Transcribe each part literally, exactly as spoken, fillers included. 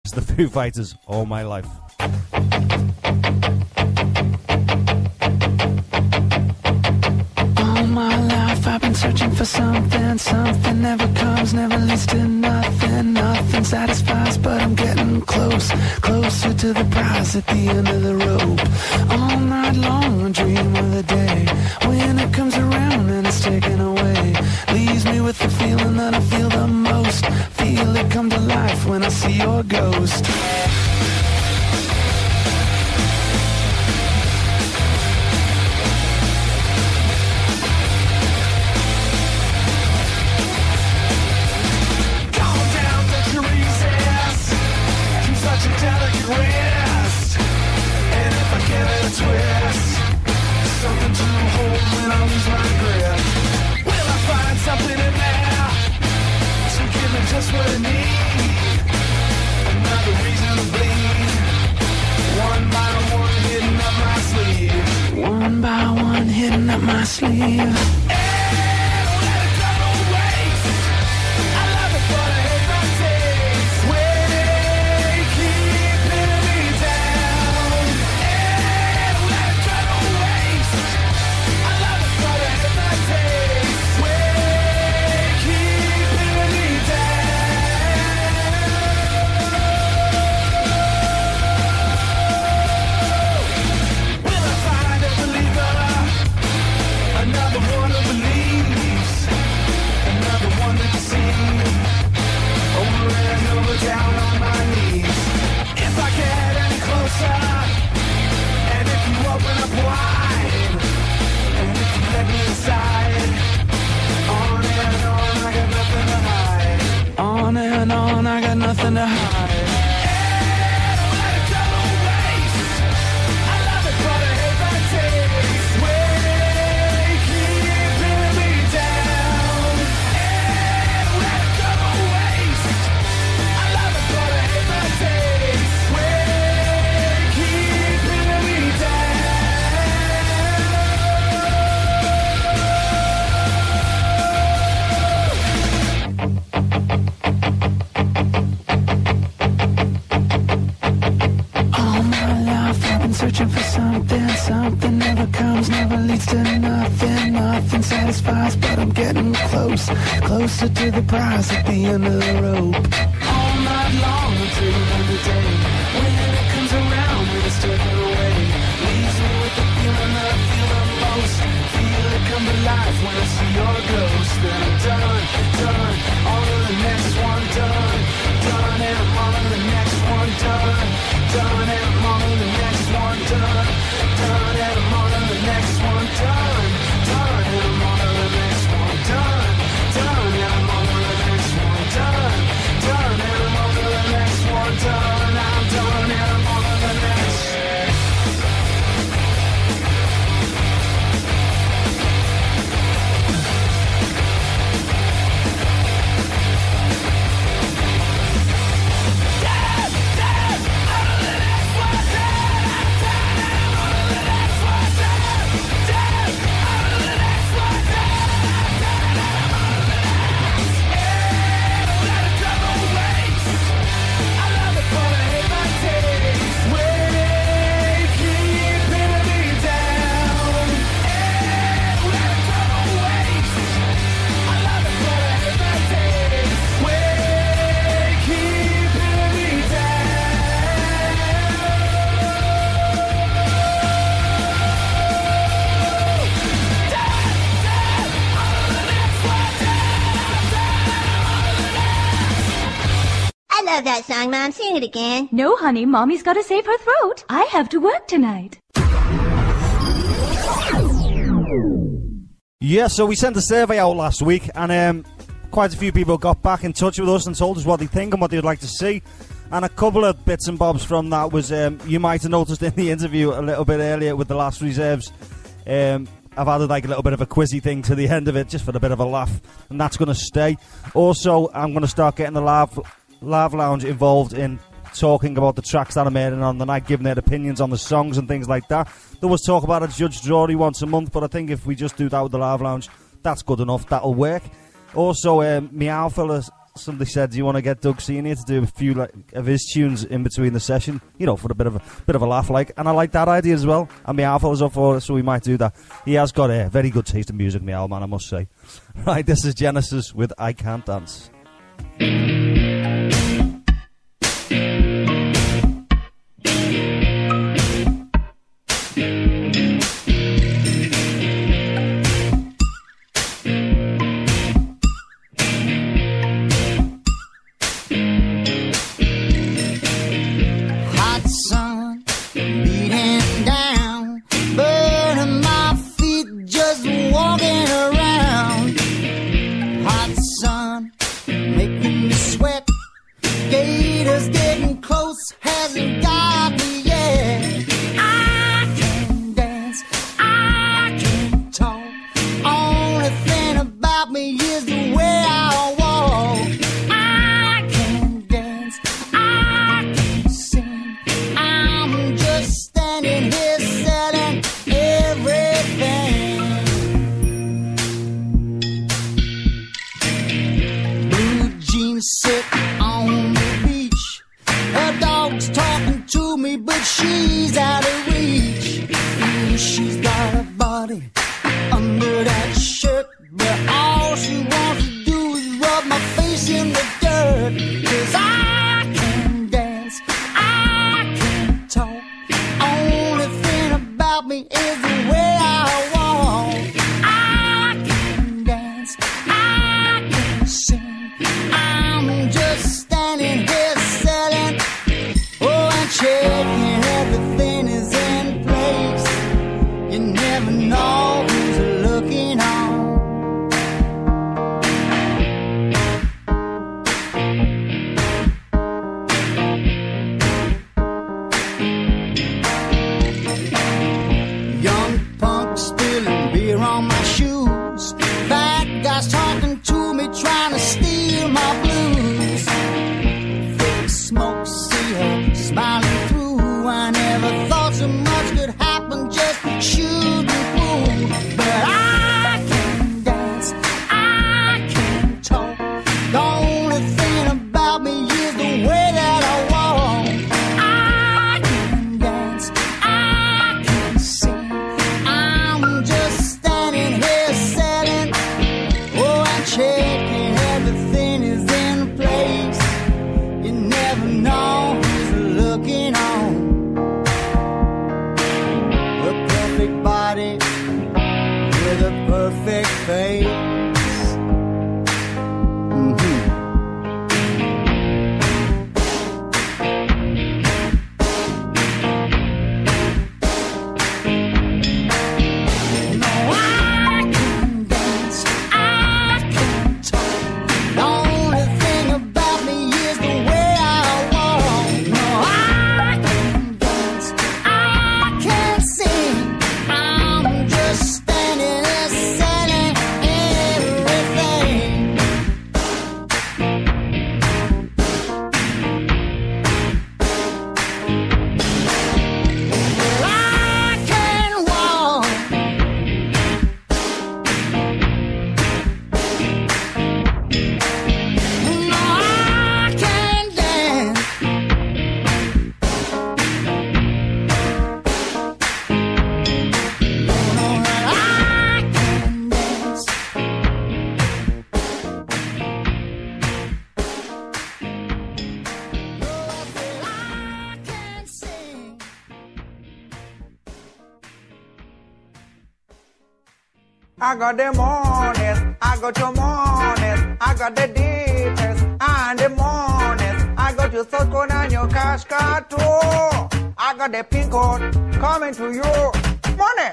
It's the Foo Fighters, All My Life. All my life I've been searching for something. Something never comes, never leads to nothing. Nothing satisfies, but I'm getting close. Closer to the prize at the end of the rope. All night long I dream of the day when it comes around and it's taken away. Leaves me with the feeling that I feel the most. Feel it come to life when I see your ghost. Such a delicate wrist, and if I give it a twist, something to hold when I lose my grip. Will I find something in there to give me just what I need? Another reason to bleed. One by one, hitting up my sleeve. One by one, hitting up my sleeve. Down on my knees. If I get any closer, and if you open up wide, and if you let me inside, on and on, I got nothing to hide. On and on, I got nothing to hide. And don't let it go to waste. I love it, but I hate that taste. Way keeping me down. And don't let it go to waste. Searching for something, something never comes, never leads to nothing. Nothing satisfies, but I'm getting close, closer to the prize at the end of the rope. All night long I dream of the day when it comes around and it's taken away. Leaves me with the feeling that I feel the most. Feel it come to life when I see your ghost. Then I'm done, done, on to the next one, done, done, and I'm on to the next one, done, done, and I'm on to the next one, done, done, and I'm on to the next one, done, done, and I'm on to the next one, done, done, and I'm on to the next one, done, done, and I'm on to the next one, done, I'm done, and I'm on to the next. I love that song, Mom. Sing it again. No, honey. Mommy's got to save her throat. I have to work tonight. Yeah, so we sent a survey out last week, and um, quite a few people got back in touch with us and told us what they think and what they'd like to see. And a couple of bits and bobs from that was, um, you might have noticed in the interview a little bit earlier with the last reserves, um, I've added like a little bit of a quizzy thing to the end of it, just for a bit of a laugh, and that's going to stay. Also, I'm going to start getting the live, live lounge involved in talking about the tracks that are made on the night, giving their opinions on the songs and things like that. There was talk about a Judge Drury once a month, but I think if we just do that with the live lounge, that's good enough. That'll work. Also, um, Meow Fella somebody said, "Do you want to get Doug Senior to do a few like, of his tunes in between the session? You know, for a bit of a bit of a laugh, like." And I like that idea as well. And my Alpha is up for it, so we might do that. He has got a very good taste in music, my old man, I must say. Right, this is Genesis with "I Can't Dance." I got the mornings, I got your mornings, I got the details and the mornings. I got your source code and your cash card too. I got the pin code coming to you. Money.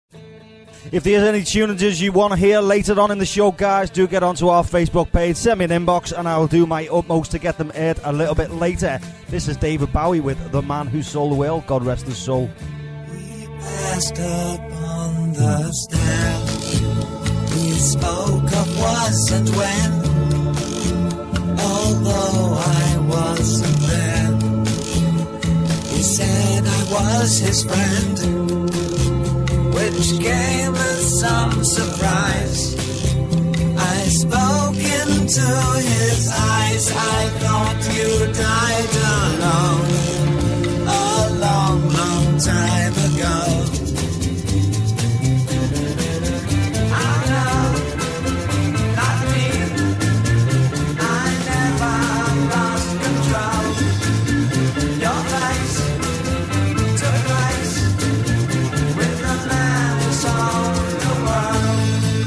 If there's any tunings you want to hear later on in the show, guys, do get onto our Facebook page, send me an inbox, and I'll do my utmost to get them aired a little bit later. This is David Bowie with The Man Who Sold the World. God rest his soul. We passed up on the stair. We spoke of was and when, although I wasn't there. He said I was his friend, which came as some surprise. I spoke into his eyes. I thought you died alone a long, long time ago. I know, not me. I never lost control. Your face took place with the man who sold the world.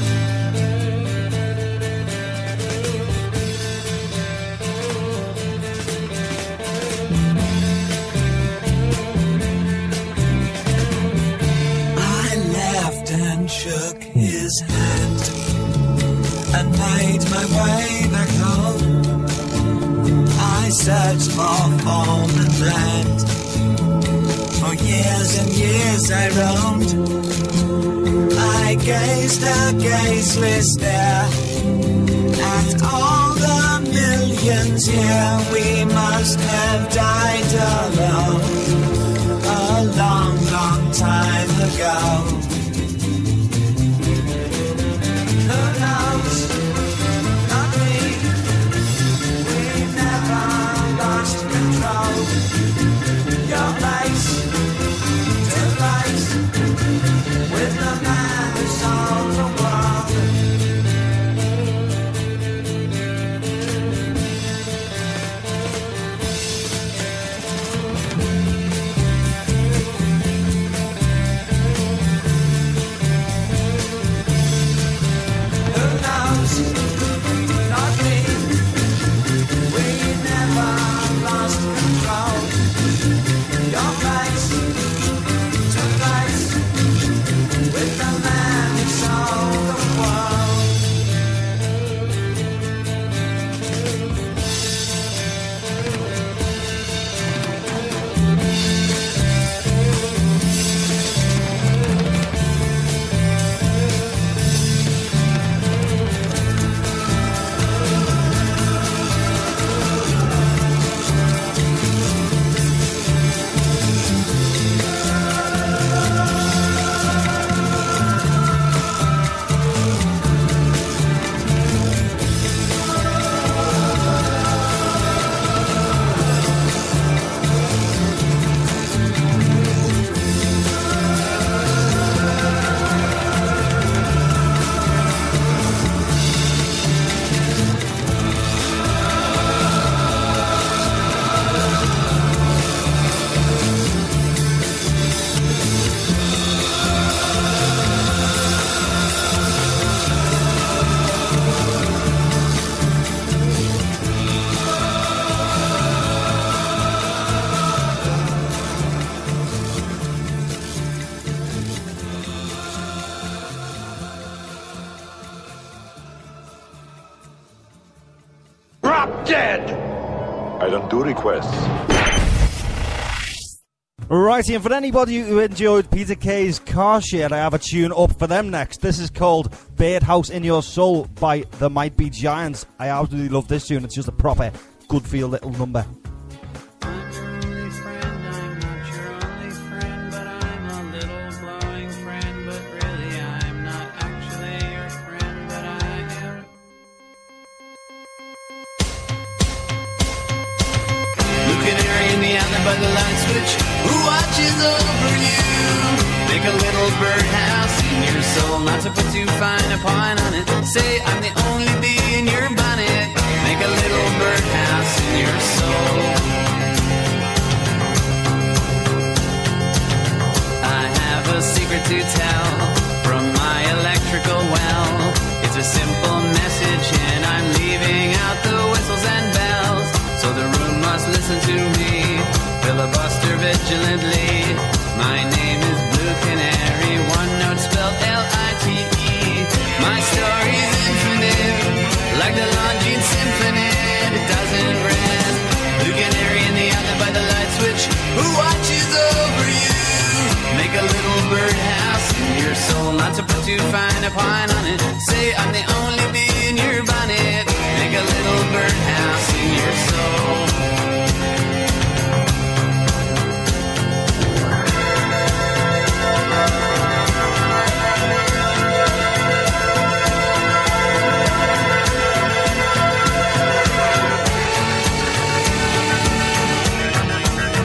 I laughed and shook his hand and made my way back home. I searched for form and land. For years and years I roamed. I gazed a gazeless stare at all the millions here. We must have died alone a long, long time ago. Who knows? Not me. We never lost control. Your face to face with the man who sold the world. Who knows? Not me. We never lost control. Your face to face with the man who sold the world. Drop dead! I don't do requests. Righty, and for anybody who enjoyed Peter Kay's Car Shed, I have a tune up for them next. This is called Birdhouse in Your Soul by The Might Be Giants. I absolutely love this tune. It's just a proper good feel little number. I'm your only friend, I'm not your only friend, but I'm a little glowing friend, but really I'm not actually your friend, but I am. Blue canary in the alley by the light switch, who watches over you? Make a little birdhouse in your soul, not to put too fine a point on it. Say I'm the only bee in your bonnet. Make a little birdhouse in your soul. I have a secret to tell from my electrical well. It's a simple message and I'm leaving out the whistles and bells. So the room must listen to me, filibuster vigilantly. My name is Blue Canary, one note spelled L I T E. My story's infinite, like the Longines Symphony. It doesn't rest. Blue Canary in the alley by the light switch, who watches over you? Make a little birdhouse in your soul, not to put too fine a point on it. Say I'm the only bee